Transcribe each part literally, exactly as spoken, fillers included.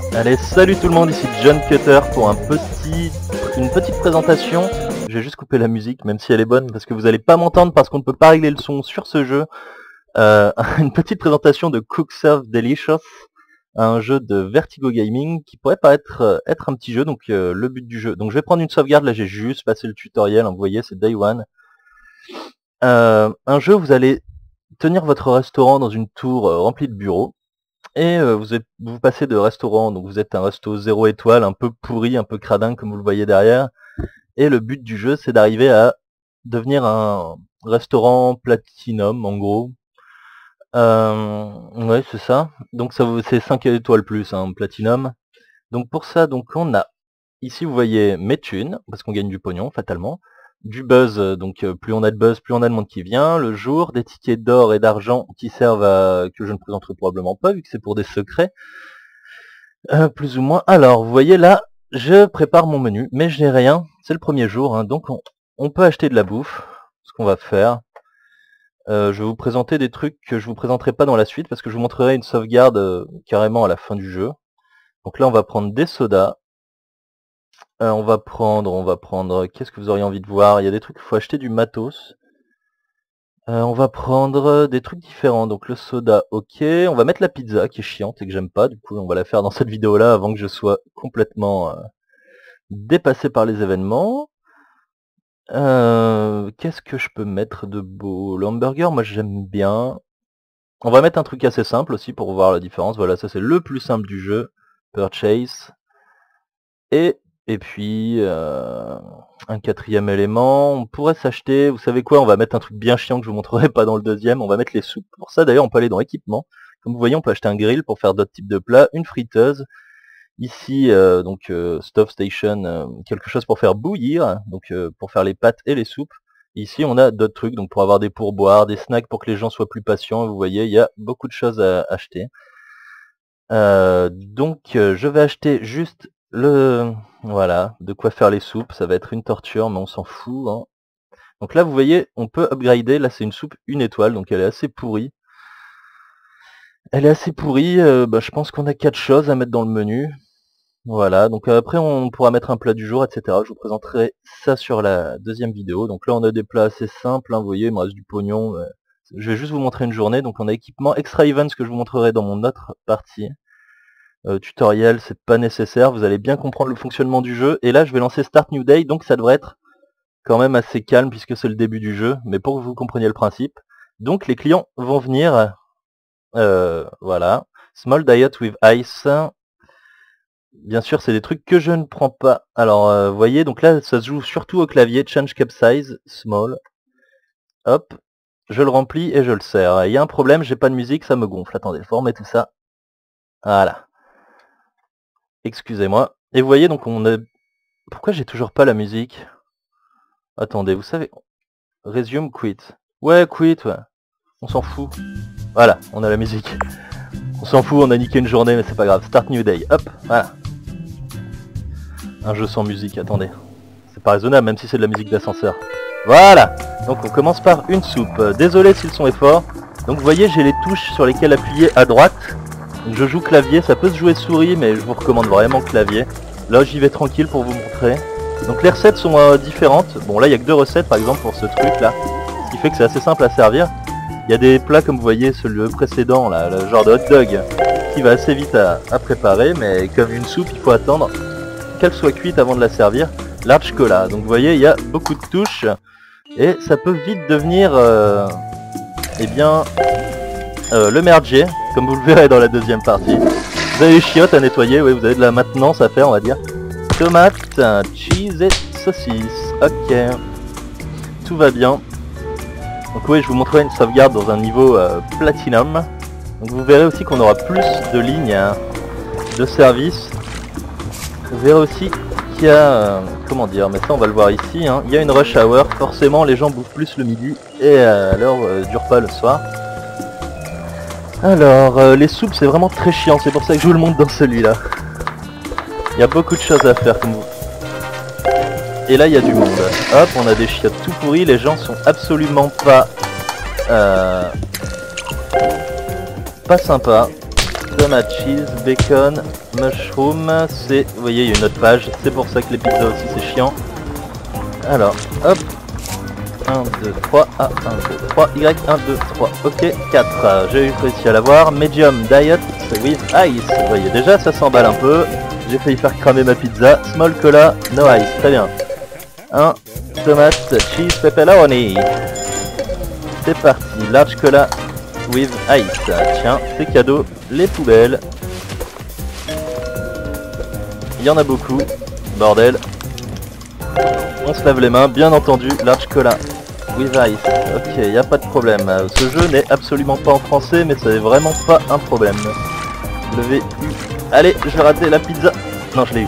Allez, salut tout le monde, ici John Cutter pour un petit, une petite présentation. Je vais juste couper la musique, même si elle est bonne, parce que vous n'allez pas m'entendre parce qu'on ne peut pas régler le son sur ce jeu. Euh, une petite présentation de Cook Serve Delicious, un jeu de Vertigo Gaming qui pourrait paraître euh, être un petit jeu, donc euh, le but du jeu. Donc je vais prendre une sauvegarde, là j'ai juste passé le tutoriel, hein, vous voyez c'est Day One. Euh, un jeu, vous allez tenir votre restaurant dans une tour euh, remplie de bureaux. Et euh, vous, êtes, vous passez de restaurant, donc vous êtes un resto zéro étoile, un peu pourri, un peu cradin comme vous le voyez derrière. Et le but du jeu, c'est d'arriver à devenir un restaurant platinum, en gros. Euh, ouais, c'est ça. Donc ça c'est cinq étoiles plus, hein, platinum. Donc pour ça, donc on a ici vous voyez mes thunes, parce qu'on gagne du pognon fatalement. Du buzz, donc plus on a de buzz, plus on a de monde qui vient. Le jour, des tickets d'or et d'argent qui servent à... que je ne présenterai probablement pas, vu que c'est pour des secrets. Euh, plus ou moins. Alors, vous voyez là, je prépare mon menu, mais je n'ai rien. C'est le premier jour, hein, donc on, on peut acheter de la bouffe. Ce qu'on va faire. Euh, je vais vous présenter des trucs que je vous présenterai pas dans la suite, parce que je vous montrerai une sauvegarde euh, carrément à la fin du jeu. Donc là, on va prendre des sodas. Euh, on va prendre, on va prendre, qu'est-ce que vous auriez envie de voir? Il y a des trucs, il faut acheter du matos. Euh, on va prendre des trucs différents, donc le soda, ok. On va mettre la pizza, qui est chiante et que j'aime pas, du coup on va la faire dans cette vidéo-là avant que je sois complètement euh, dépassé par les événements. Euh, qu'est-ce que je peux mettre de beau? Le hamburger, moi j'aime bien. On va mettre un truc assez simple aussi pour voir la différence. Voilà, ça c'est le plus simple du jeu. Purchase. Et... Et puis, euh, un quatrième élément, on pourrait s'acheter, vous savez quoi, on va mettre un truc bien chiant que je vous montrerai pas dans le deuxième, on va mettre les soupes. Pour ça d'ailleurs, on peut aller dans équipement. Comme vous voyez, on peut acheter un grill pour faire d'autres types de plats, une friteuse. Ici, euh, donc, euh, Stove Station, euh, quelque chose pour faire bouillir, donc euh, pour faire les pâtes et les soupes. Et ici, on a d'autres trucs, donc pour avoir des pourboires, des snacks pour que les gens soient plus patients. Vous voyez, il y a beaucoup de choses à acheter. Euh, donc, euh, je vais acheter juste... Le voilà, de quoi faire les soupes, ça va être une torture, mais on s'en fout. Hein. Donc là, vous voyez, on peut upgrader. Là, c'est une soupe une étoile, donc elle est assez pourrie. Elle est assez pourrie. Euh, bah, je pense qu'on a quatre choses à mettre dans le menu. Voilà. Donc après, on pourra mettre un plat du jour, et cetera. Je vous présenterai ça sur la deuxième vidéo. Donc là, on a des plats assez simples. Hein, vous voyez, il me reste du pognon. Euh, je vais juste vous montrer une journée. Donc on a équipement extra events que je vous montrerai dans mon autre partie. Euh, tutoriel, c'est pas nécessaire, vous allez bien comprendre le fonctionnement du jeu. Et là, je vais lancer Start New Day, donc ça devrait être quand même assez calme puisque c'est le début du jeu, mais pour que vous compreniez le principe. Donc les clients vont venir, euh, voilà, Small Diet with Ice. Bien sûr, c'est des trucs que je ne prends pas. Alors, euh, vous voyez, donc là, ça se joue surtout au clavier, Change Cup Size, Small. Hop, je le remplis et je le sers. Il y a un problème, j'ai pas de musique, ça me gonfle. Attendez, faut remettre tout ça. Voilà. Excusez-moi. Et vous voyez, donc on a... Pourquoi j'ai toujours pas la musique? Attendez, vous savez... Resume, quit. Ouais, quit, ouais. On s'en fout. Voilà, on a la musique. On s'en fout, on a niqué une journée, mais c'est pas grave. Start new day. Hop, voilà. Un jeu sans musique, attendez. C'est pas raisonnable, même si c'est de la musique d'ascenseur. Voilà. Donc on commence par une soupe. Désolé si le son est fort. Donc vous voyez, j'ai les touches sur lesquelles appuyer à droite. Je joue clavier, ça peut se jouer souris, mais je vous recommande vraiment clavier. Là, j'y vais tranquille pour vous montrer. Donc les recettes sont euh, différentes. Bon, là, il n'y a que deux recettes, par exemple, pour ce truc-là. Ce qui fait que c'est assez simple à servir. Il y a des plats, comme vous voyez, celui précédent, là, le genre de hot dog, qui va assez vite à, à préparer, mais comme une soupe, il faut attendre qu'elle soit cuite avant de la servir. Large cola. Donc vous voyez, il y a beaucoup de touches, et ça peut vite devenir, euh, eh bien... Euh, le merdier, comme vous le verrez dans la deuxième partie. Vous avez les chiottes à nettoyer, oui, vous avez de la maintenance à faire, on va dire. Tomates, cheese et saucisses. Ok. Tout va bien. Donc oui, je vous montrerai une sauvegarde dans un niveau euh, platinum. Donc vous verrez aussi qu'on aura plus de lignes hein, de service. Vous verrez aussi qu'il y a... Euh, comment dire, mais ça on va le voir ici. Hein, il y a une rush hour, forcément les gens bouffent plus le midi et euh, l'heure euh, du repas le soir. Alors, euh, les soupes c'est vraiment très chiant, c'est pour ça que je vous le montre dans celui-là. Il y a beaucoup de choses à faire comme vous. Et là il y a du monde. Hop, on a des chiottes tout pourris, les gens sont absolument pas... Euh, pas sympas. tomate, cheese, bacon, mushroom. C'est, vous voyez, il y a une autre page. C'est pour ça que les pizzas aussi c'est chiant. Alors, hop. un, deux, trois, A, un, deux, trois, Y, un, deux, trois, ok, quatre. J'ai réussi à l'avoir. Medium diet with ice. Vous voyez, déjà ça s'emballe un peu. J'ai failli faire cramer ma pizza. Small cola, no ice, très bien. un, tomate, cheese, pepperoni. C'est parti, large cola with ice. Tiens, c'est cadeau, les poubelles. Il y en a beaucoup, bordel. On se lave les mains, bien entendu, large cola with ice. Ok, il n'y a pas de problème. Ce jeu n'est absolument pas en français, mais c'est vraiment pas un problème. Le V U. Allez, je vais rater la pizza. Non, je l'ai eu.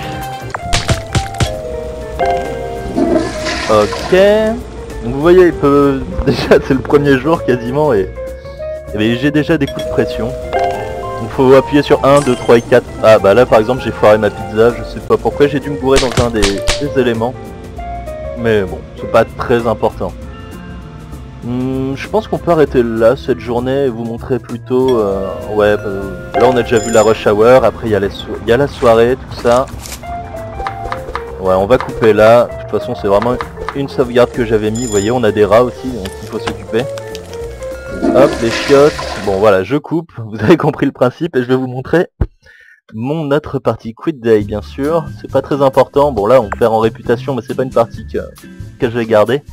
Ok. Donc vous voyez, il peut... déjà c'est le premier jour quasiment et, et j'ai déjà des coups de pression. Il faut appuyer sur un, deux, trois et quatre. Ah bah là par exemple j'ai foiré ma pizza, je sais pas pourquoi, j'ai dû me gourer dans un des, des éléments. Mais bon, c'est pas très important. Hum, je pense qu'on peut arrêter là cette journée et vous montrer plutôt... Euh, ouais, bah, là on a déjà vu la rush hour, après il y, so y a la soirée, tout ça. Ouais, on va couper là, de toute façon c'est vraiment une sauvegarde que j'avais mis, vous voyez on a des rats aussi, donc il faut s'occuper. Hop, les chiottes, bon voilà, je coupe, vous avez compris le principe et je vais vous montrer mon autre partie Quit Day bien sûr, c'est pas très important, bon là on perd en réputation mais c'est pas une partie que, que je vais garder.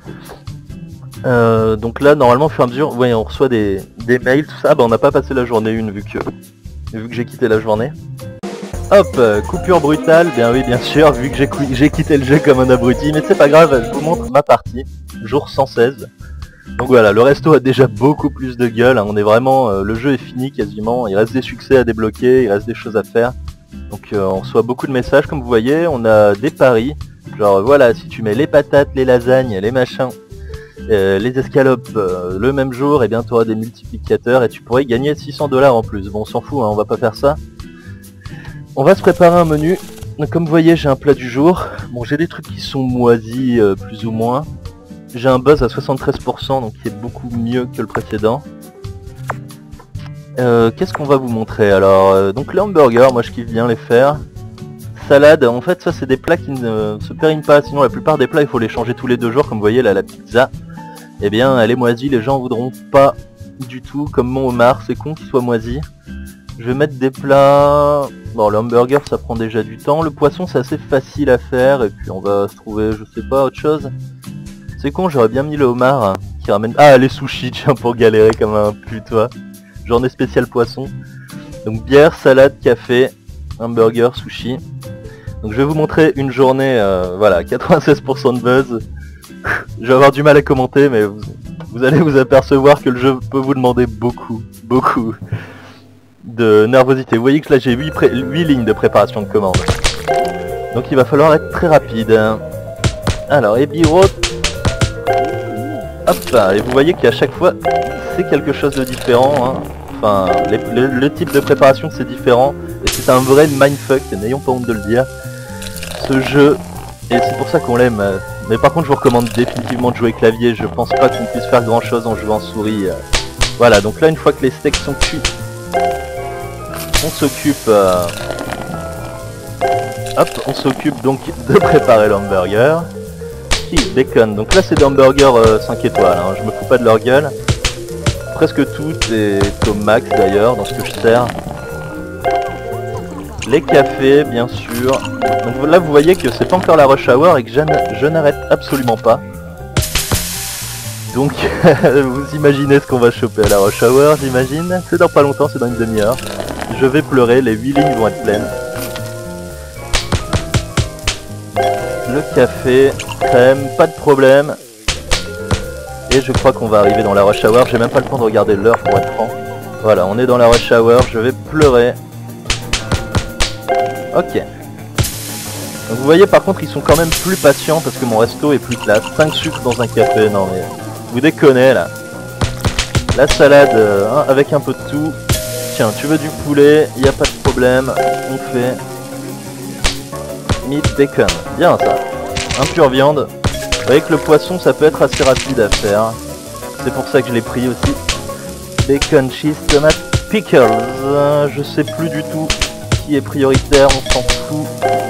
Euh, donc là normalement au fur et à mesure, vous voyez on reçoit des, des mails, tout ça, bah on n'a pas passé la journée une vu que, vu que j'ai quitté la journée. Hop, euh, coupure brutale, bien oui bien sûr, vu que j'ai j'ai quitté le jeu comme un abruti, mais c'est pas grave, je vous montre ma partie, jour cent seize. Donc voilà, le resto a déjà beaucoup plus de gueule, hein, on est vraiment, euh, le jeu est fini quasiment, il reste des succès à débloquer, il reste des choses à faire. Donc euh, on reçoit beaucoup de messages comme vous voyez, on a des paris, genre euh, voilà, si tu mets les patates, les lasagnes, les machins, euh, les escalopes euh, le même jour, et bien tu auras des multiplicateurs et tu pourrais gagner six cents dollars en plus. Bon on s'en fout, hein, on va pas faire ça. On va se préparer un menu. Donc, comme vous voyez, j'ai un plat du jour. Bon, j'ai des trucs qui sont moisis, euh, plus ou moins. J'ai un buzz à soixante-treize pour cent, donc qui est beaucoup mieux que le précédent. Euh, Qu'est-ce qu'on va vous montrer alors euh, donc les hamburgers, moi je kiffe bien les faire. Salade, en fait ça c'est des plats qui ne se périment pas. Sinon la plupart des plats il faut les changer tous les deux jours. Comme vous voyez là, la pizza, eh bien elle est moisie, les gens voudront pas du tout. Comme mon homard, c'est con qu'il soit moisi. Je vais mettre des plats... Bon, le hamburger ça prend déjà du temps. Le poisson c'est assez facile à faire. Et puis on va se trouver, je sais pas, autre chose. C'est con, j'aurais bien mis le homard hein, qui ramène... Ah, les sushis, tiens, pour galérer comme un putois. Journée spéciale poisson. Donc bière, salade, café, hamburger, sushi. Donc je vais vous montrer une journée, euh, voilà, quatre-vingt-seize pour cent de buzz. Je vais avoir du mal à commenter, mais vous, vous allez vous apercevoir que le jeu peut vous demander beaucoup, beaucoup de nervosité. Vous voyez que là j'ai huit, huit lignes de préparation de commande. Donc il va falloir être très rapide. Alors, Ebi Road. Hop, et vous voyez qu'à chaque fois c'est quelque chose de différent. Hein. Enfin, les, le, le type de préparation c'est différent. Et c'est un vrai mindfuck, n'ayons pas honte de le dire. Ce jeu, et c'est pour ça qu'on l'aime. Mais par contre je vous recommande définitivement de jouer clavier. Je pense pas qu'on puisse faire grand chose en jouant souris. Voilà, donc là une fois que les steaks sont cuits, on s'occupe euh... hop, on s'occupe donc de préparer l'hamburger. Cheese, bacon, donc là c'est des hamburgers euh, cinq étoiles, hein. Je me fous pas de leur gueule. Presque tout est au max d'ailleurs dans ce que je sers. Les cafés bien sûr. Donc là vous voyez que c'est pas encore la rush hour et que je n'arrête absolument pas. Donc vous imaginez ce qu'on va choper à la rush hour, j'imagine. C'est dans pas longtemps, c'est dans une demi-heure. Je vais pleurer, les huit lignes vont être pleines. Le café, crème, pas de problème. Et je crois qu'on va arriver dans la rush hour, j'ai même pas le temps de regarder l'heure pour être franc. Voilà, on est dans la rush hour, je vais pleurer. Ok. Donc vous voyez par contre ils sont quand même plus patients parce que mon resto est plus classe. cinq sucres dans un café, non mais vous déconnez là. La salade euh, hein, avec un peu de tout. Tiens, tu veux du poulet, il n'y a pas de problème, on fait meat bacon, bien ça. Un pur viande. Vous voyez que le poisson ça peut être assez rapide à faire. C'est pour ça que je l'ai pris aussi. Bacon, cheese, tomate, pickles. Euh, je sais plus du tout qui est prioritaire, on s'en fout.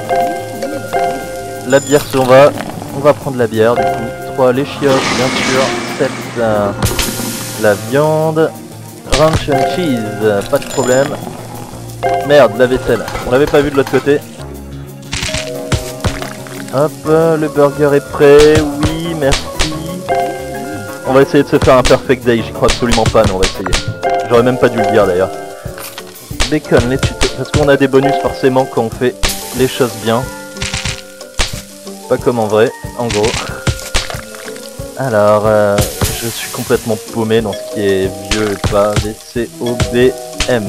La bière, si on va, on va prendre la bière du coup. trois, les chiottes, bien sûr. sept, euh, la viande. Ranch and cheese, euh, pas de problème. Merde, la vaisselle. On l'avait pas vu de l'autre côté. Hop, euh, le burger est prêt. Oui, merci. On va essayer de se faire un perfect day. J'y crois absolument pas, mais on va essayer. J'aurais même pas dû le dire d'ailleurs. Bacon, les tutos. Parce qu'on a des bonus forcément quand on fait les choses bien. Pas comme en vrai, en gros. Alors, euh, je suis complètement paumé dans ce qui est vieux et pas. V C O B M.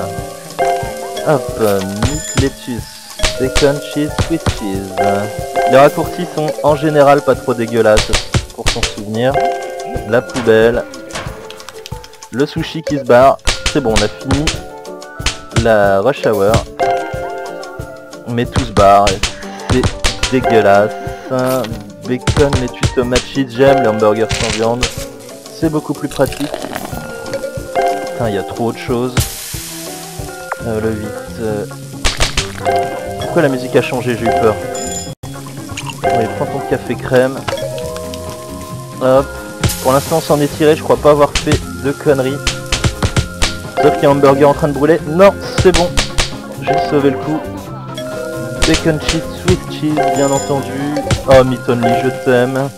Hop, meat, lettuce, bacon, cheese, sweet cheese. Les raccourcis sont en général pas trop dégueulasses pour s'en souvenir. La poubelle. Le sushi qui se barre. C'est bon, on a fini la rush hour. Mais tout se barre. C'est dégueulasse. Bacon, laitue, tomate, cheese, j'aime les hamburgers sans viande. C'est beaucoup plus pratique. Putain, il y a trop de choses. Euh, le huit. Euh... Pourquoi la musique a changé? J'ai eu peur. Allez, prends ton café crème. Hop. Pour l'instant, on s'en est tiré. Je crois pas avoir fait de conneries. Sauf qu'il y a un hamburger en train de brûler. Non, c'est bon. J'ai sauvé le coup. Bacon cheese, sweet cheese, bien entendu. Oh, Meat Only, je t'aime.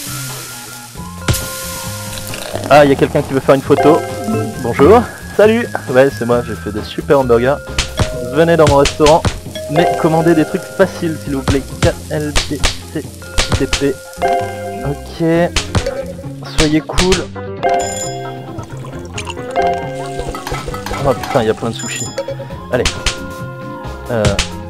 Ah, il y a quelqu'un qui veut faire une photo. Bonjour. Salut. Ouais, c'est moi, j'ai fait des super hamburgers. Venez dans mon restaurant, mais commandez des trucs faciles, s'il vous plaît. K L B C T P. Ok. Soyez cool. Oh putain, il y a plein de sushis. Allez. Euh...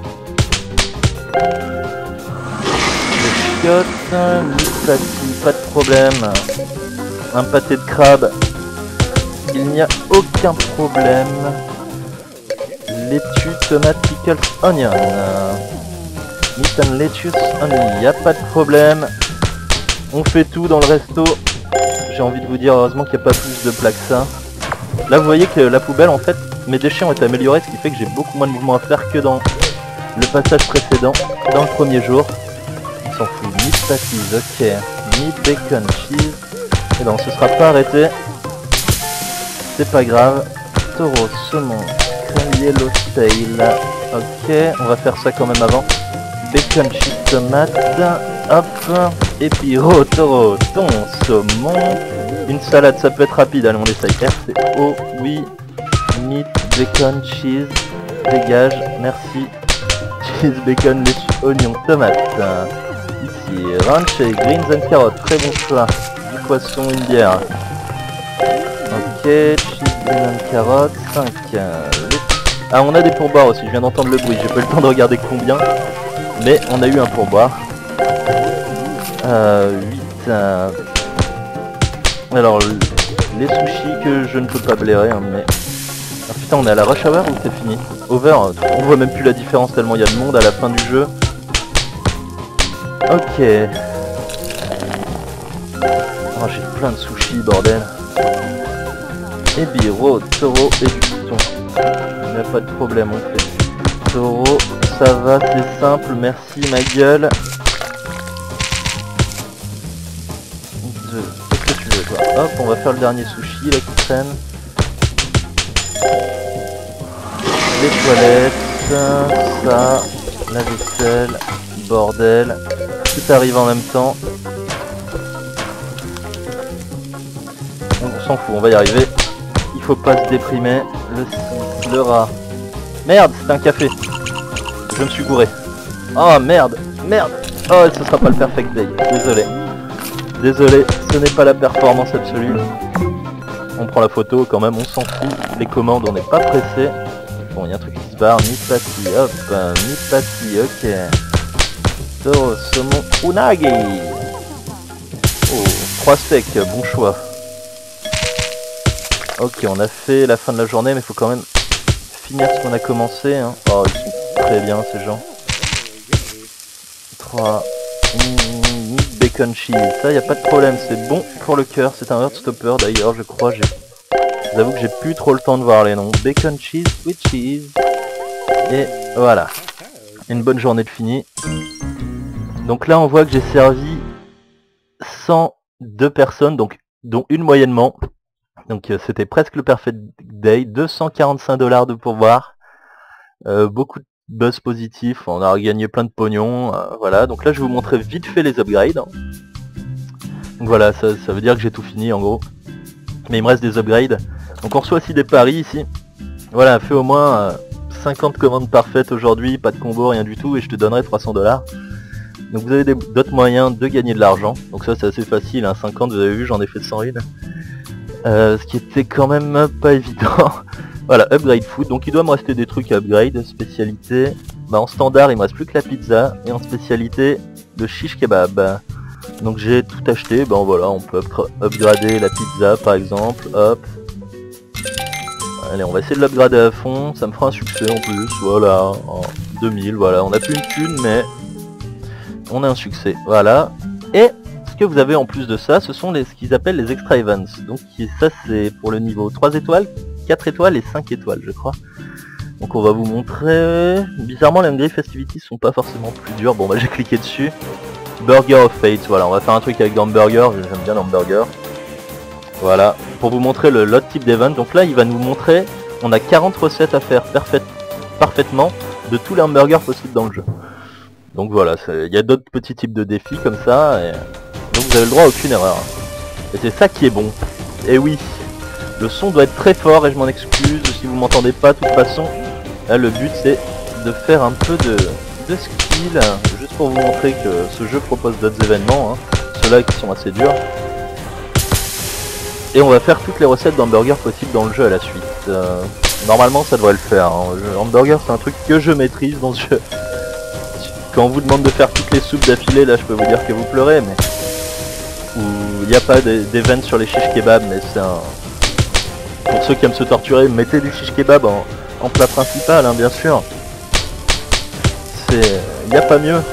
Les chiottes, mille pas de problème. Un pâté de crabe. Il n'y a aucun problème. Laitue, tomate, pickles, onion. Meat and lettuce only. Il n'y a pas de problème. On fait tout dans le resto. J'ai envie de vous dire heureusement qu'il n'y a pas plus de plats que ça. Là vous voyez que la poubelle en fait, mes déchets ont été améliorés, ce qui fait que j'ai beaucoup moins de mouvements à faire que dans le passage précédent, dans le premier jour. On s'en fout. Meat patties, ok. Meat, bacon, cheese. Et ben on se sera pas arrêté. C'est pas grave. Taureau, saumon, crème yellow tail. Ok, on va faire ça quand même avant. Bacon, cheese, tomate. Hop. Et puis oh taureau, ton saumon. Une salade, ça peut être rapide. Allez, on essaye. R C O, oui. Meat, bacon, cheese. Dégage, merci. Cheese, bacon, laitue, oignon, tomate. Ici, ranch et greens and carottes. Très bon choix. Du poisson, une bière. Ok, cheese, greens and carottes. cinq. Ah, on a des pourboires aussi. Je viens d'entendre le bruit. J'ai pas eu le temps de regarder combien. Mais on a eu un pourboire. Euh, huit. Euh... Alors, les sushis que je ne peux pas blairer, hein, mais... Ah putain, on est à la rush hour ou c'est fini? Over, on voit même plus la différence tellement il y a de monde à la fin du jeu. Ok. Oh, j'ai plein de sushis, bordel. Et biro, taureau et du piston. Il n'y a pas de problème, on fait. Taureau, ça va, c'est simple, merci ma gueule. Qu'est-ce que tu veux toi? Hop, on va faire le dernier sushi là qui traîne. Les toilettes, ça, la vaisselle, bordel, tout arrive en même temps. On s'en fout, on va y arriver. Il faut pas se déprimer. Le six, le rat. Merde, c'est un café. Je me suis gouré. Oh merde, merde. Oh, ce sera pas le perfect day. Désolé. Désolé, ce n'est pas la performance absolue. On prend la photo quand même, on s'en fout. Les commandes, on n'est pas pressé. Bon, il y a un truc qui se barre. Meat patty, hop. Meat patty, ok. Taureau, saumon, unagi. Oh, trois steaks, bon choix. Ok, on a fait la fin de la journée, mais il faut quand même finir ce qu'on a commencé. Hein. Oh, ils sont très bien ces gens. trois. Mmh, meat, bacon, cheese. Ça, il n'y a pas de problème, c'est bon pour le cœur. C'est un heartstopper d'ailleurs, je crois. J'ai Je vous avoue que j'ai plus trop le temps de voir les noms. Bacon cheese with cheese. Et voilà. Une bonne journée de fini. Donc là on voit que j'ai servi cent deux personnes, donc dont une moyennement. Donc euh, c'était presque le perfect day. deux cent quarante-cinq dollars de pourboire. Euh, beaucoup de buzz positif. On a gagné plein de pognon. Euh, voilà. Donc là je vais vous montrer vite fait les upgrades. Donc voilà, ça, ça veut dire que j'ai tout fini en gros. Mais il me reste des upgrades. Donc on reçoit aussi des paris ici. Voilà, fais au moins euh, cinquante commandes parfaites aujourd'hui, pas de combo, rien du tout, et je te donnerai trois cents dollars. Donc vous avez d'autres moyens de gagner de l'argent. Donc ça c'est assez facile, hein. cinquante, vous avez vu, j'en ai fait cent un. Euh, ce qui était quand même pas évident. Voilà, upgrade food. Donc il doit me rester des trucs à upgrade. Spécialité. Bah en standard il me reste plus que la pizza. Et en spécialité, le shish kebab. Donc j'ai tout acheté. Ben voilà, on peut upgrader la pizza par exemple. Hop. Allez, on va essayer de l'upgrader à fond. Ça me fera un succès en plus. Voilà. En deux mille, voilà. On a plus une thune mais on a un succès. Voilà. Et ce que vous avez en plus de ça, ce sont les, ce qu'ils appellent les extra events. Donc ça c'est pour le niveau trois étoiles, quatre étoiles et cinq étoiles je crois. Donc on va vous montrer. Bizarrement les Hungry Festivities sont pas forcément plus durs. Bon bah j'ai cliqué dessus. Burger of Fate, voilà, on va faire un truc avec l'hamburger, j'aime bien l'hamburger. Voilà, pour vous montrer le lot type d'event. Donc là il va nous montrer, on a quarante recettes à faire parfait, parfaitement de tous les hamburgers possibles dans le jeu. Donc voilà, il y a d'autres petits types de défis comme ça, et donc vous avez le droit à aucune erreur. Et c'est ça qui est bon. Et oui, le son doit être très fort et je m'en excuse si vous m'entendez pas de toute façon. Là le but c'est de faire un peu de, de skill, juste pour vous montrer que ce jeu propose d'autres événements, hein, ceux-là qui sont assez durs. Et on va faire toutes les recettes d'hamburgers possibles dans le jeu à la suite. Euh, normalement ça devrait le faire, hein. Le hamburger c'est un truc que je maîtrise dans ce jeu. Quand on vous demande de faire toutes les soupes d'affilée, là je peux vous dire que vous pleurez, mais... Ou il n'y a pas d'event sur les shish kebab, mais c'est un... Pour ceux qui aiment se torturer, mettez du shish kebab en, en plat principal, hein, bien sûr. C'est... Il n'y a pas mieux.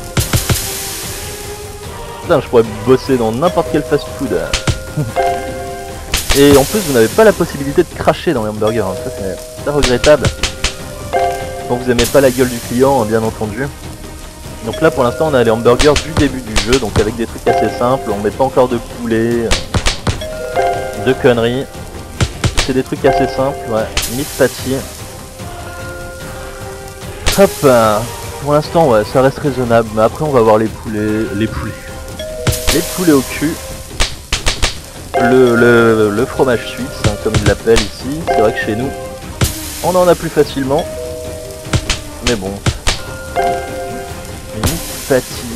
Putain, je pourrais bosser dans n'importe quel fast-food. Et en plus, vous n'avez pas la possibilité de cracher dans les hamburgers, hein. Ça c'est très regrettable. Quand vous aimez pas la gueule du client, hein, bien entendu. Donc là pour l'instant on a les hamburgers du début du jeu, donc avec des trucs assez simples, on met pas encore de poulet, de conneries. C'est des trucs assez simples, ouais. Meat patty. Hop, euh, pour l'instant ouais, ça reste raisonnable, mais après on va voir les poulets, les poulets, les poulets au cul. Le, le, le fromage suisse, hein, comme ils l'appellent ici. C'est vrai que chez nous, on en a plus facilement, mais bon. Meat patty.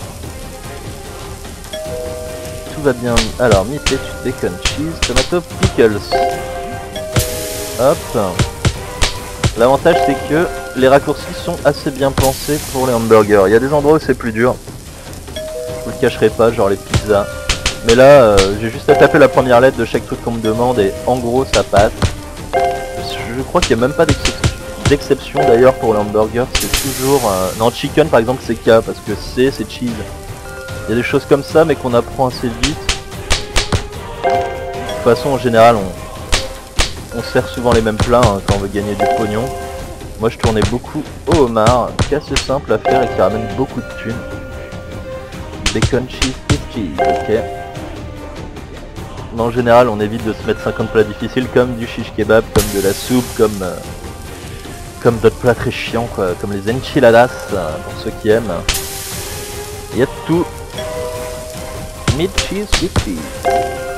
Tout va bien. Alors, meat patty, bacon, cheese, tomato, pickles. Hop. L'avantage c'est que les raccourcis sont assez bien pensés pour les hamburgers. Il y a des endroits où c'est plus dur. Je vous le cacherai pas, genre les pizzas. Mais là, euh, j'ai juste à taper la première lettre de chaque truc qu'on me demande et en gros ça passe. Je crois qu'il n'y a même pas d'exception d'ailleurs pour le hamburger. C'est toujours... Euh... Non, chicken par exemple c'est K parce que C c'est cheese. Il y a des choses comme ça mais qu'on apprend assez vite. De toute façon en général on, on sert souvent les mêmes plats hein, quand on veut gagner du pognon. Moi je tournais beaucoup au homard, qui est assez simple à faire et qui ramène beaucoup de thunes. Bacon, cheese, et cheese, ok. Mais en général on évite de se mettre cinquante plats difficiles comme du shish kebab, comme de la soupe, comme euh, comme d'autres plats très chiants quoi, comme les enchiladas euh, pour ceux qui aiment. Il y a tout. Meat, cheese, with cheese.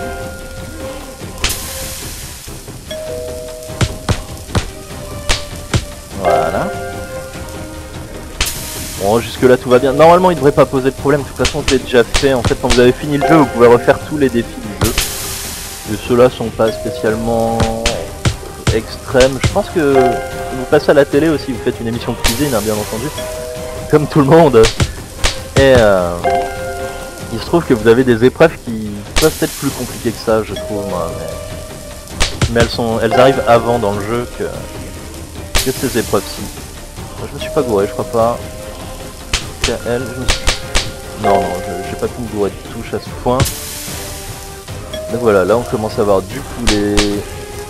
Voilà. Bon, jusque là tout va bien. Normalement il devrait pas poser de problème, de toute façon je l'ai déjà fait. En fait quand vous avez fini le jeu vous pouvez refaire tous les défis du jeu. Et ceux-là sont pas spécialement extrêmes. Je pense que vous passez à la télé aussi, vous faites une émission de cuisine hein, bien entendu. Comme tout le monde. Et euh, il se trouve que vous avez des épreuves qui peuvent être plus compliquées que ça je trouve. Moi, mais... mais elles sont elles arrivent avant dans le jeu que, que ces épreuves-ci. Je me suis pas gouré, je crois pas. Elle, je me suis... Non, non, j'ai pas pu me gourer de touche à ce point. Donc voilà, là on commence à avoir du poulet,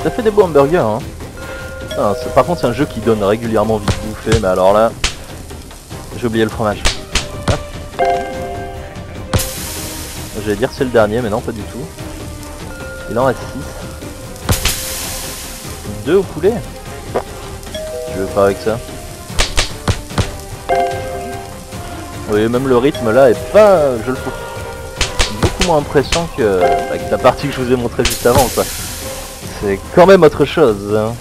Ça fait des beaux hamburgers, hein. Putain, par contre c'est un jeu qui donne régulièrement envie de bouffer, mais alors là, j'ai oublié le fromage. Hop. J'allais dire c'est le dernier, mais non, pas du tout. Il en reste six. deux au poulet. Je veux pas avec ça. Oui, même le rythme là est pas, je le trouve beaucoup moins impressionnant que, bah, que la partie que je vous ai montré juste avant, quoi. C'est quand même autre chose. Hein.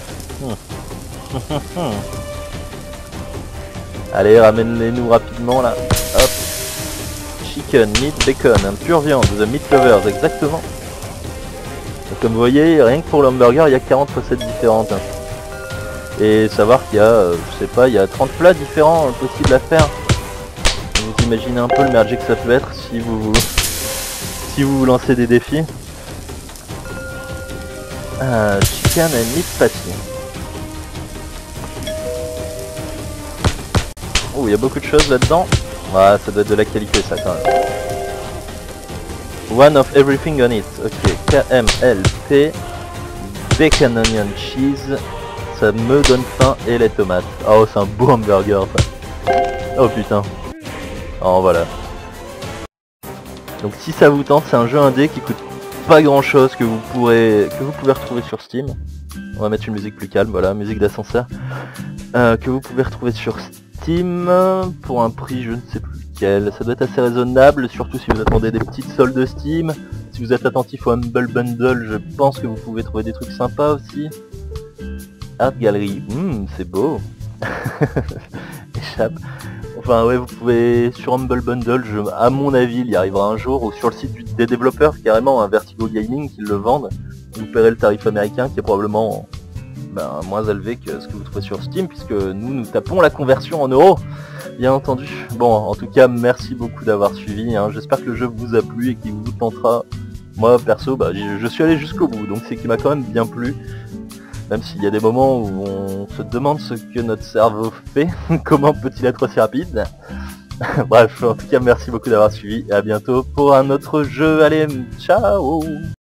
Allez, ramène-les-nous rapidement là. Hop. Chicken, meat, bacon, un pure viande, the meat lovers, exactement. Donc, comme vous voyez, rien que pour le hamburger, il y a quarante recettes différentes. Hein. Et savoir qu'il y a, euh, je sais pas, il y a trente plats différents euh, possibles à faire. Vous imaginez un peu le merdier que ça peut être si vous si vous, vous lancez des défis. Ah, chicken and meat patty. Oh, il y a beaucoup de choses là-dedans. Ouais, ça doit être de la qualité ça quand même. One of everything on it. Ok, K M L T. Bacon onion cheese. Ça me donne faim et les tomates. Oh, c'est un beau hamburger ça. Oh putain. Oh voilà. Donc si ça vous tente, c'est un jeu indé qui coûte pas grand chose, que vous pourrez que vous pouvez retrouver sur Steam. On va mettre une musique plus calme, voilà, musique d'ascenseur. Euh, que vous pouvez retrouver sur Steam pour un prix je ne sais plus quel. Ça doit être assez raisonnable, surtout si vous attendez des petites soldes Steam. Si vous êtes attentif au Humble Bundle, je pense que vous pouvez trouver des trucs sympas aussi. Art Gallery, mmh, c'est beau. Échappe. Enfin ouais, vous pouvez sur Humble Bundle, je, à mon avis il y arrivera un jour, ou sur le site du, des développeurs, carrément un Vertigo Gaming qui le vendent. Vous paierez le tarif américain qui est probablement ben, moins élevé que ce que vous trouvez sur Steam, puisque nous nous tapons la conversion en euros, bien entendu. Bon, en tout cas merci beaucoup d'avoir suivi, hein. J'espère que le jeu vous a plu et qu'il vous tentera. Moi perso, bah, je, je suis allé jusqu'au bout, donc c'est qu'il m'a quand même bien plu. Même s'il y a des moments où on se demande ce que notre cerveau fait, comment peut-il être aussi rapide. Bref, en tout cas merci beaucoup d'avoir suivi et à bientôt pour un autre jeu. Allez, ciao!